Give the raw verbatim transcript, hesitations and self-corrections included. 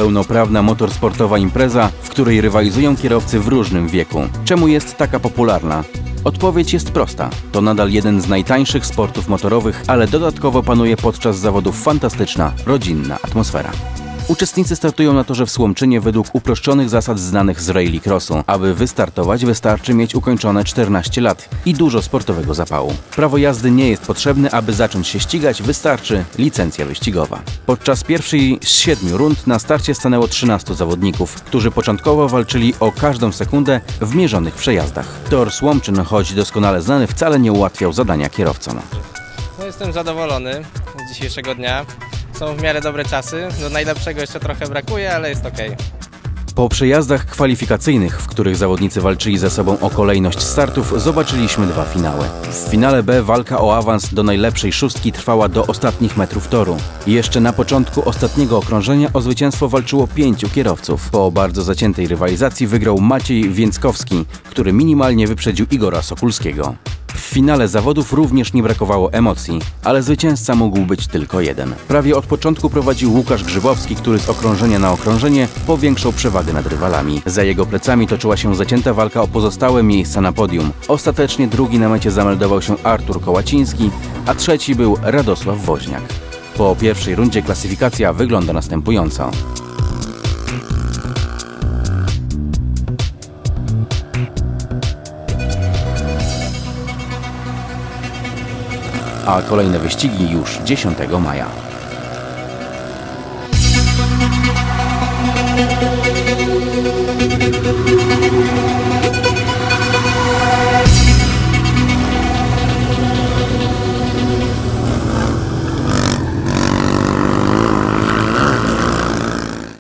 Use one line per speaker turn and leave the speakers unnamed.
pełnoprawna motorsportowa impreza, w której rywalizują kierowcy w różnym wieku. Czemu jest taka popularna? Odpowiedź jest prosta. To nadal jeden z najtańszych sportów motorowych, ale dodatkowo panuje podczas zawodów fantastyczna, rodzinna atmosfera. Uczestnicy startują na torze w Słomczynie według uproszczonych zasad znanych z rallycrossu. Aby wystartować, wystarczy mieć ukończone czternaście lat i dużo sportowego zapału. Prawo jazdy nie jest potrzebne, aby zacząć się ścigać, wystarczy licencja wyścigowa. Podczas pierwszej z siedmiu rund na starcie stanęło trzynastu zawodników, którzy początkowo walczyli o każdą sekundę w mierzonych przejazdach. Tor Słomczyn, choć doskonale znany, wcale nie ułatwiał zadania kierowcom.
No, jestem zadowolony z dzisiejszego dnia. Są w miarę dobre czasy, do najlepszego jeszcze trochę brakuje, ale jest ok.
Po przejazdach kwalifikacyjnych, w których zawodnicy walczyli ze sobą o kolejność startów, zobaczyliśmy dwa finały. W finale B walka o awans do najlepszej szóstki trwała do ostatnich metrów toru. Jeszcze na początku ostatniego okrążenia o zwycięstwo walczyło pięciu kierowców. Po bardzo zaciętej rywalizacji wygrał Maciej Więckowski, który minimalnie wyprzedził Igora Sokulskiego. W finale zawodów również nie brakowało emocji, ale zwycięzca mógł być tylko jeden. Prawie od początku prowadził Łukasz Grzybowski, który z okrążenia na okrążenie powiększał przewagę nad rywalami. Za jego plecami toczyła się zacięta walka o pozostałe miejsca na podium. Ostatecznie drugi na mecie zameldował się Artur Kołaciński, a trzeci był Radosław Woźniak. Po pierwszej rundzie klasyfikacja wygląda następująco. A kolejne wyścigi już dziesiątego maja.